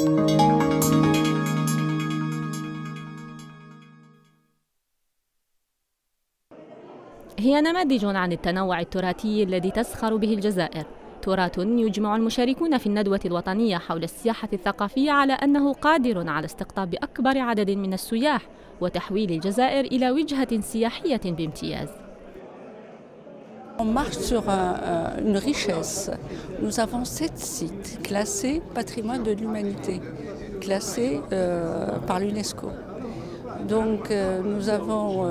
هي نماذج عن التنوع التراثي الذي تزخر به الجزائر، تراث يجمع المشاركون في الندوة الوطنية حول السياحة الثقافية على أنه قادر على استقطاب أكبر عدد من السياح وتحويل الجزائر إلى وجهة سياحية بامتياز. On marche sur une richesse. Nous avons 7 sites classés patrimoine de l'humanité, classés par l'UNESCO. Donc nous avons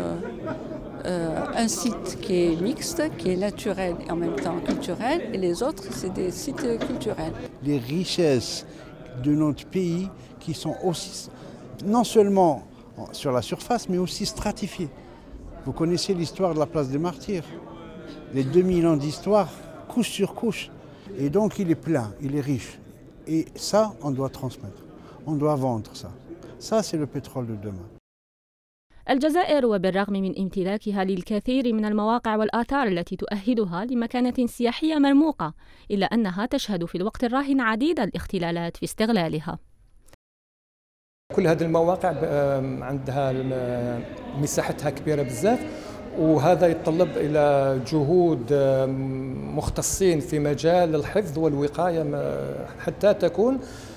un site qui est mixte, qui est naturel et en même temps culturel, et les autres, c'est des sites culturels. Les richesses de notre pays qui sont aussi, non seulement sur la surface, mais aussi stratifiées. Vous connaissez l'histoire de la place des Martyrs, les 2000 ans d'histoire, couche sur couche. Et donc il est plein, il est riche. Et ça, on doit transmettre, on doit vendre ça. Ça, c'est le pétrole de demain. الجزائر وبالرغم من امتلاكها للكثير من المواقع والآثار التي تؤهلها لمكانة سياحية مرموقة، إلا أنها تشهد في الوقت الراهن عديد الاختلالات في استغلالها. كل هذه المواقع عندها مساحتها كبيرة بزاف، وهذا يتطلب إلى جهود مختصين في مجال الحفظ والوقاية حتى تكون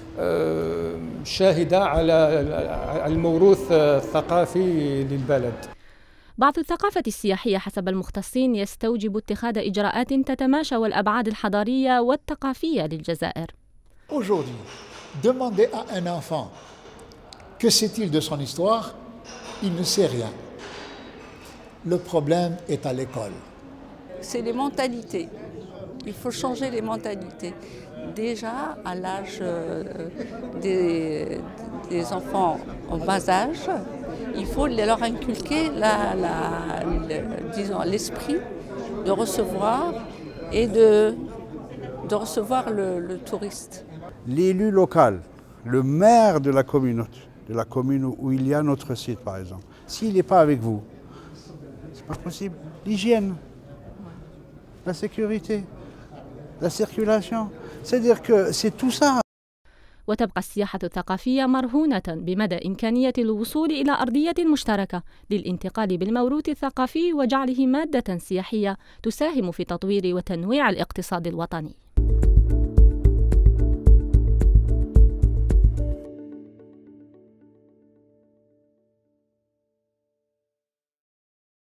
شاهدة على الموروث الثقافي للبلد. بعض الثقافة السياحية حسب المختصين يستوجب اتخاذ إجراءات تتماشى والأبعاد الحضارية والثقافية للجزائر. Aujourd'hui, demandez à un enfant que sait-il de son histoire, il ne sait rien. Le problème est à l'école. C'est les mentalités. Il faut changer les mentalités. Déjà à l'âge des enfants en bas âge, il faut leur inculquer disons, l'esprit de recevoir et de recevoir le touriste. L'élu local, le maire de la commune où il y a notre site par exemple, s'il n'est pas avec vous, c'est pas possible. L'hygiène, la sécurité, la circulation. C'est-à-dire que c'est tout ça. وتبقى السياحة الثقافية مرهونة بمدى إمكانية الوصول إلى أرضية مشتركة للانتقال بالموروث الثقافي وجعله مادة سياحية تساهم في تطوير وتنويع الاقتصاد الوطني.